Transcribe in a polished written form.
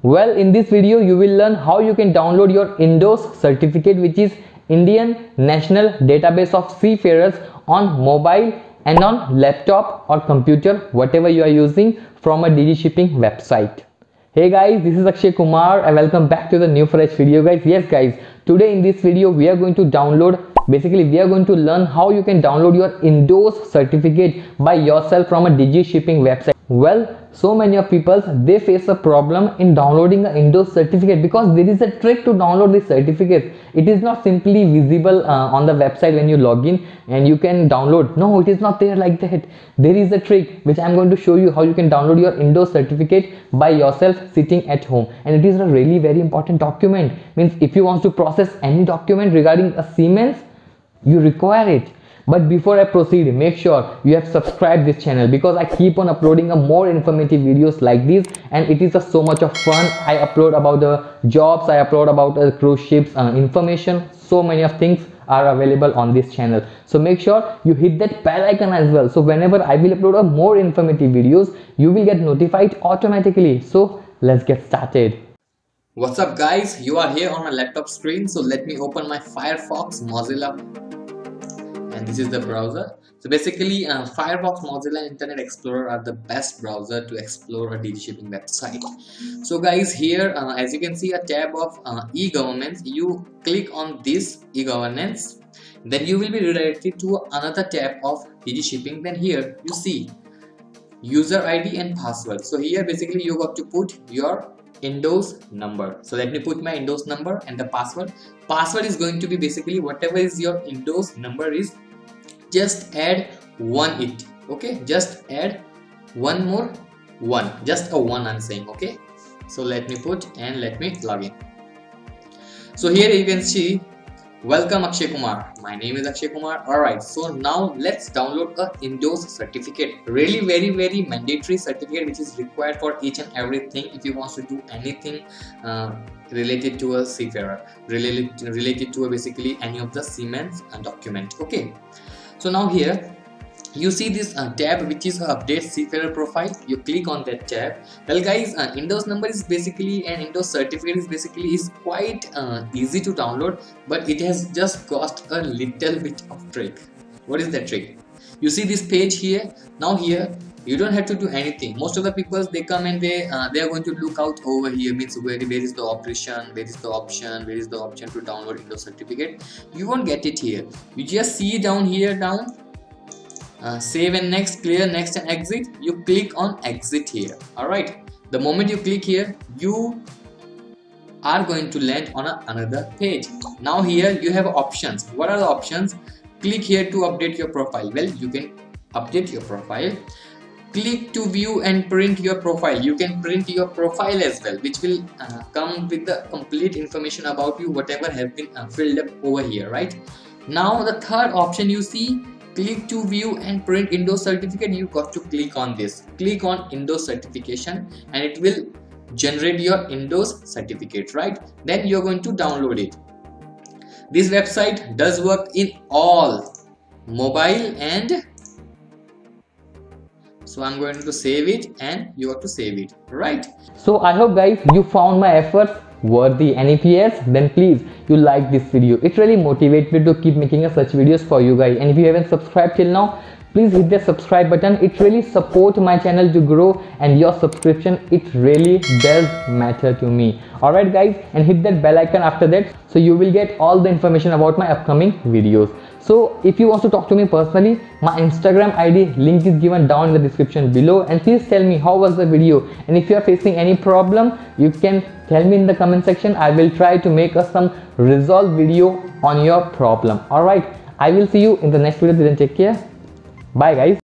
Well, in this video you will learn how you can download your INDOS certificate, which is Indian National Database of Seafarers, on mobile and on laptop or computer, whatever you are using, from a DigiShipping website. Hey guys, this is Akshay Kumar and welcome back to the new fresh video guys. Yes guys, today in this video we are going to learn how you can download your INDOS certificate by yourself from a DigiShipping website. Well, so many of people, they face a problem in downloading an INDOS certificate because there is a trick to download this certificate. It is not simply visible on the website when you log in and you can download. No, it is not there like that. There is a trick which I am going to show you how you can download your INDOS certificate by yourself sitting at home, and it is a really very important document. Means if you want to process any document regarding a Siemens, you require it. But before I proceed, make sure you have subscribed this channel because I keep on uploading more informative videos like this, and it is so much of fun. I upload about the jobs, I upload about cruise ships information. So many of things are available on this channel, so make sure you hit that bell icon as well, so whenever I will upload more informative videos, you will get notified automatically. So let's get started. What's up guys, you are here on my laptop screen, so let me open my Firefox Mozilla, and this is the browser. So basically Firefox, Mozilla, Internet Explorer are the best browser to explore a DigiShipping website. So guys, here as you can see a tab of e-governance. You click on this e-governance, then you will be redirected to another tab of DigiShipping. Then here you see user ID and password. So here basically you got to put your INDOS number. So let me put my INDOS number and the password. Password is going to be basically whatever is your INDOS number is, just add one it. Okay, just add one more one, just a one I'm saying. Okay, so let me put and let me log in. So here you can see welcome Akshay Kumar. My name is Akshay Kumar. Alright, so now let's download a INDOS certificate. Really very mandatory certificate which is required for each and everything if you want to do anything related to a seafarer, related to basically any of the Siemens document. Okay, so now here you see this tab which is update seafarer profile. You click on that tab. Well guys, INDOS number is basically, and INDOS certificate is basically quite easy to download, but it has just cost a little bit of trick. What is that trick? You see this page here. Now here you don't have to do anything. Most of the people, they come and they are going to look out over here, means where is the option, where is the option to download INDOS certificate. You won't get it here. You just see down here, save and next, clear, next and exit. You click on exit here. Alright, the moment you click here, you are going to land on another page. Now here you have options. What are the options? Click here to update your profile. Well, you can update your profile. Click to view and print your profile. You can print your profile as well, which will come with the complete information about you, whatever has been filled up over here. Right now, the third option you see, click to view and print INDOS certificate. You got to click on this. Click on INDOS certification and it will generate your INDOS certificate, right? Then you're going to download it. This website does work in all mobile, and so I'm going to save it and you have to save it, right? So I hope guys you found my efforts worthy, and if yes, then please you like this video. It really motivates me to keep making such videos for you guys. And if you haven't subscribed till now, please hit the subscribe button. It really supports my channel to grow, and your subscription, it really does matter to me. Alright guys, and hit that bell icon after that, so you will get all the information about my upcoming videos. So if you want to talk to me personally, my Instagram ID link is given down in the description below, and please tell me how was the video, and if you are facing any problem, you can tell me in the comment section. I will try to make some resolve video on your problem. Alright, I will see you in the next video. Then take care. Bye guys.